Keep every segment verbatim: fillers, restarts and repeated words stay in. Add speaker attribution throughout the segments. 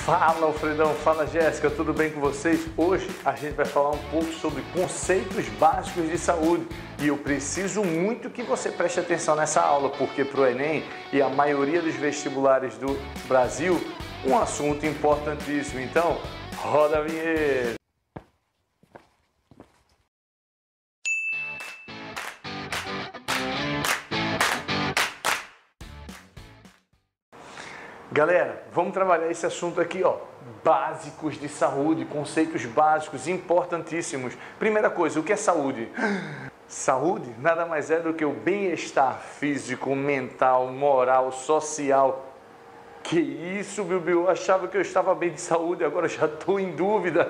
Speaker 1: Fala Alfredão, fala Jéssica, tudo bem com vocês? Hoje a gente vai falar um pouco sobre conceitos básicos de saúde e eu preciso muito que você preste atenção nessa aula, porque para o Enem e a maioria dos vestibulares do Brasil, um assunto importantíssimo. Então, roda a vinheta! Galera, vamos trabalhar esse assunto aqui, ó, básicos de saúde, conceitos básicos, importantíssimos. Primeira coisa, o que é saúde? Saúde nada mais é do que o bem-estar físico, mental, moral, social. Que isso, Bibi, eu achava que eu estava bem de saúde, agora já estou em dúvida.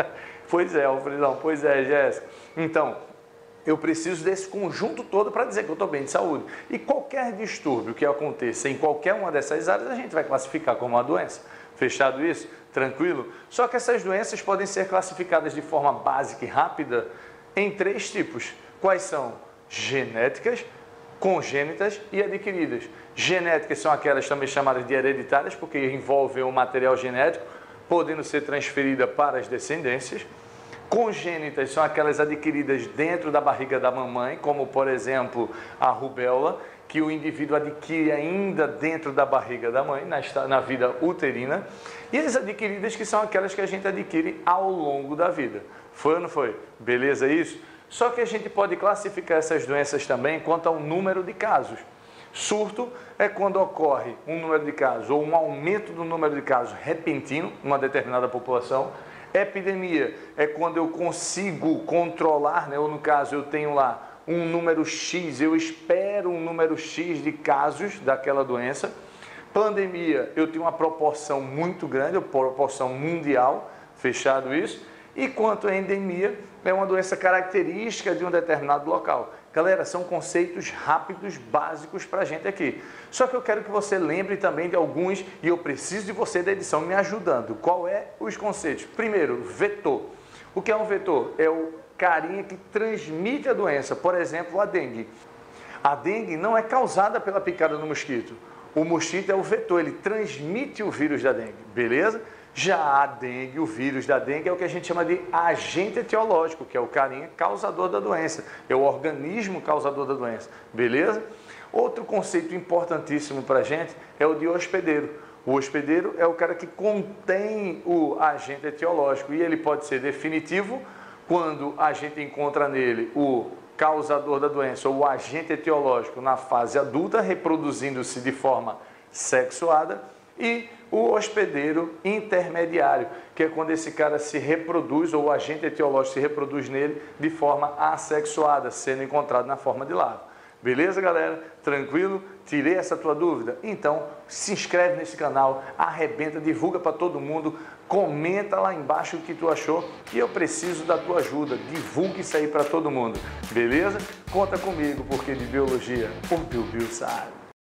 Speaker 1: Pois é, Alfredão, pois é, Jéssica. Então, eu preciso desse conjunto todo para dizer que eu estou bem de saúde. E qualquer distúrbio que aconteça em qualquer uma dessas áreas, a gente vai classificar como uma doença. Fechado isso? Tranquilo? Só que essas doenças podem ser classificadas de forma básica e rápida em três tipos. Quais são? Genéticas, congênitas e adquiridas. Genéticas são aquelas também chamadas de hereditárias, porque envolvem o material genético, podendo ser transferida para as descendências. Congênitas são aquelas adquiridas dentro da barriga da mamãe, como por exemplo a rubéola, que o indivíduo adquire ainda dentro da barriga da mãe, na, na vida uterina. E as adquiridas que são aquelas que a gente adquire ao longo da vida. Foi ou não foi? Beleza isso? Só que a gente pode classificar essas doenças também quanto ao número de casos. Surto é quando ocorre um número de casos ou um aumento do número de casos repentino numa determinada população. Epidemia é quando eu consigo controlar, né? Ou no caso eu tenho lá um número X, eu espero um número X de casos daquela doença. Pandemia, eu tenho uma proporção muito grande, uma proporção mundial, fechado isso. E quanto à endemia, é uma doença característica de um determinado local. Galera, são conceitos rápidos, básicos para a gente aqui. Só que eu quero que você lembre também de alguns, e eu preciso de você da edição me ajudando. Qual é os conceitos? Primeiro, vetor. O que é um vetor? É o carinha que transmite a doença, por exemplo, a dengue. A dengue não é causada pela picada do mosquito. O mosquito é o vetor, ele transmite o vírus da dengue, beleza? Já a dengue, o vírus da dengue, é o que a gente chama de agente etiológico, que é o carinha causador da doença, é o organismo causador da doença, beleza? Outro conceito importantíssimo para a gente é o de hospedeiro. O hospedeiro é o cara que contém o agente etiológico e ele pode ser definitivo quando a gente encontra nele o causador da doença ou o agente etiológico na fase adulta, reproduzindo-se de forma sexuada, e o hospedeiro intermediário, que é quando esse cara se reproduz, ou o agente etiológico se reproduz nele de forma assexuada, sendo encontrado na forma de larva. Beleza, galera? Tranquilo? Tirei essa tua dúvida? Então, se inscreve nesse canal, arrebenta, divulga para todo mundo, comenta lá embaixo o que tu achou e eu preciso da tua ajuda. Divulgue isso aí para todo mundo. Beleza? Conta comigo, porque de biologia o Biu Biu sabe.